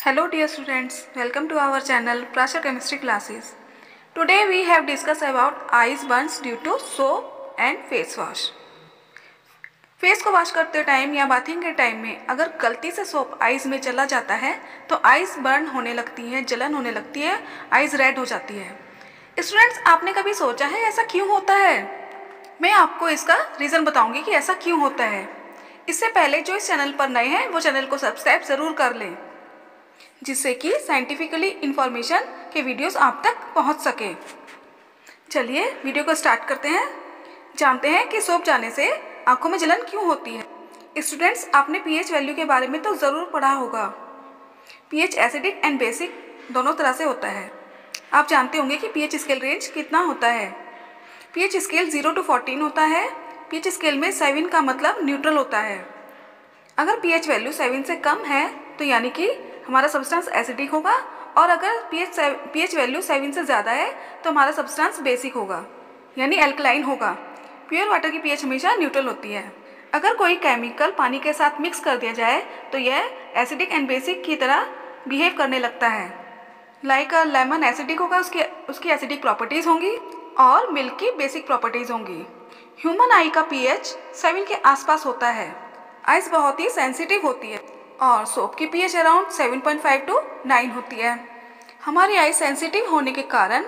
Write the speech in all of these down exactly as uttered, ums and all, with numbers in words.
Hello dear students, welcome to our channel Prasha Chemistry Classes. Today we have discussed about eyes burns due to soap and face wash. Face को wash करते time या bathing के time में अगर गलती से soap eyes में चला जाता है तो आइज़ बर्न होने लगती है, जलन होने लगती है, आइज़ रेड हो जाती है। स्टूडेंट्स, आपने कभी सोचा है ऐसा क्यों होता है? मैं आपको इसका रीज़न बताऊंगी कि ऐसा क्यों होता है। इससे पहले जो इस चैनल पर नए हैं वो चैनल को सब्सक्राइब ज़रूर कर लें, जिससे कि साइंटिफिकली इंफॉर्मेशन के वीडियोस आप तक पहुंच सके। चलिए वीडियो को स्टार्ट करते हैं। जानते हैं कि सोप जाने से आंखों में जलन क्यों होती है। स्टूडेंट्स, आपने पीएच वैल्यू के बारे में तो ज़रूर पढ़ा होगा। पीएच एसिडिक एंड बेसिक दोनों तरह से होता है। आप जानते होंगे कि पीएच स्केल रेंज कितना होता है। PH scale zero to fourteen होता है। पीएच स्केल में सेवन का मतलब न्यूट्रल होता है। अगर पीएच वैल्यू सेवन से कम है तो यानी कि हमारा सब्सटेंस एसिडिक होगा, और अगर पीएच पीएच वैल्यू सेवन से ज़्यादा है तो हमारा सब्सटेंस बेसिक होगा, यानी एल्कलाइन होगा। प्योर वाटर की पीएच हमेशा न्यूट्रल होती है। अगर कोई केमिकल पानी के साथ मिक्स कर दिया जाए तो यह एसिडिक एंड बेसिक की तरह बिहेव करने लगता है। लाइक लेमन एसिडिक होगा, उसकी उसकी एसिडिक प्रॉपर्टीज़ होंगी, और मिल्क की बेसिक प्रॉपर्टीज़ होंगी। ह्यूमन आई का पीएच सेवन के आसपास होता है। आइज़ बहुत ही सेंसिटिव होती है और सोप की pH around seven point five to nine होती है। हमारी आई सेंसिटिव होने के कारण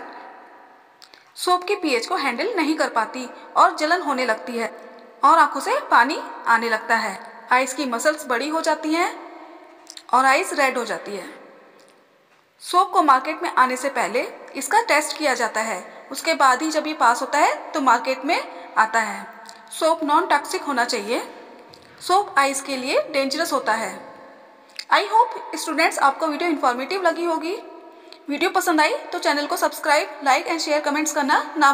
सोप की पीएच को हैंडल नहीं कर पाती और जलन होने लगती है और आंखों से पानी आने लगता है। आइज की मसल्स बड़ी हो जाती हैं और आइज रेड हो जाती है। सोप को मार्केट में आने से पहले इसका टेस्ट किया जाता है, उसके बाद ही जब ये पास होता है तो मार्केट में आता है। सोप नॉन टॉक्सिक होना चाहिए। सोप आइज के लिए डेंजरस होता है। आई होप स्टूडेंट्स आपको वीडियो इन्फॉर्मेटिव लगी होगी। वीडियो पसंद आई तो चैनल को subscribe, like and share, comments करना ना